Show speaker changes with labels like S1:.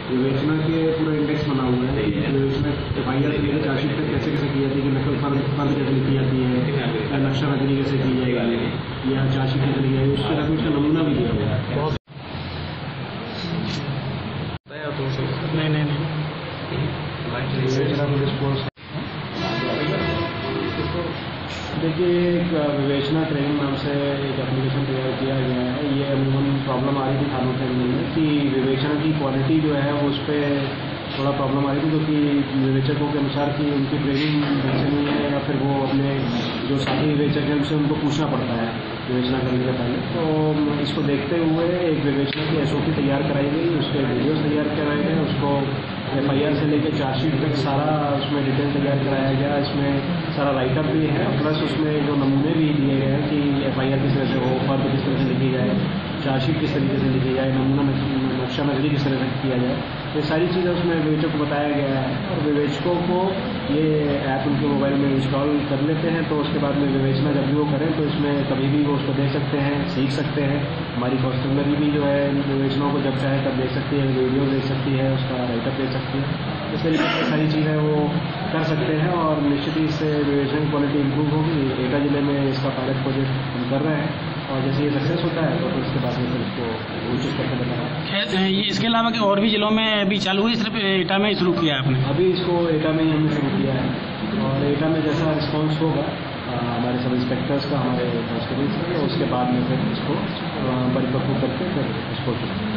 S1: विवेचना के पूरा इंडेक्स बना हुआ है कि विवेचना FIR के लिए चार्जशीट तक कैसे कैसे की जाती है, कि नकल फर्द कैसे लिखी जाती है, या नक्शा नजरी कैसे की जाएगी, या चार्जशीट कैसे लिखी जाएगी, उसके साथ उसका नमूना भी दिया हुआ है।
S2: नहीं
S1: विवेचना को रिस्पॉन्स देखिए, एक विवेचना ट्रेनिंग नाम से एक एप्लीकेशन तैयार किया गया है। ये अमूमन प्रॉब्लम आ रही थी थानों के अंदर में कि विवेचना की क्वालिटी जो है वो उस पर थोड़ा प्रॉब्लम आ रही थी, क्योंकि विवेचकों के अनुसार कि उनकी ट्रेनिंग ढंग से नहीं है, या फिर वो अपने जो साथी विवेचक हैं उनसे उनको पूछना पड़ता है विवेचना करने से पहले। तो इसको देखते हुए एक विवेचना की SOP तैयार कराई गई, उसके वीडियोज़ तैयार कराए गए, उसको FIR से लेकर चार्जशीट तक सारा उसमें डिटेल तैयार कराया गया। इसमें सारा राइटअप भी है, प्लस उसमें जो नमूने भी दिए गए हैं कि FIR किस तरह से हो, फर्द किस तरह से लिखी जाए, चार्जशीट किस तरीके से लिखी जाए, नमूना नक्शा नजरी किस तरह से किया जाए, ये सारी चीज़ें उसमें विवेचक को बताया गया है। और विवेचकों को ये ऐप उनके मोबाइल में इंस्टॉल कर लेते हैं, तो उसके बाद में विवेचना जब भी वो करें तो इसमें कभी भी वो उसको देख सकते हैं, सीख सकते हैं। हमारी कॉन्स्टेबलरी भी जो है विवेचनाओं को जब चाहे तब देख सकती है, वीडियो देख सकती है, उसका राइटअप देख सकती है। इस तरीके से सारी चीज़ें वो कर सकते हैं, और निश्चित ही इससे विवेचना की क्वालिटी इंप्रूव होगी। एटा जिले में इसका पायलट प्रोजेक्ट हम कर रहे हैं, और जैसे ये सक्सेस होता है तो फिर उसके बाद में फिर इसको कोशिश करके बताना।
S2: खैर, ये इसके अलावा कि और भी जिलों में अभी चालू हुई, सिर्फ एटा में ही शुरू किया है आपने?
S1: अभी इसको एटा में ही हमने शुरू किया है, और एटा में जैसा रिस्पांस होगा हमारे सब इंस्पेक्टर्स का, हमारे कांस्टेबल्स का, तो उसके बाद में फिर इसको परिपक्व करके फिर इसको